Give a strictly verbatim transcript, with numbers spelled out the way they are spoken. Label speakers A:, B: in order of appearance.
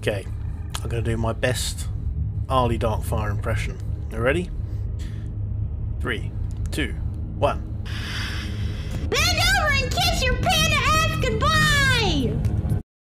A: Okay, I'm going to do my best Arlie Darkfire impression. You ready? Three, two, one.
B: Billy!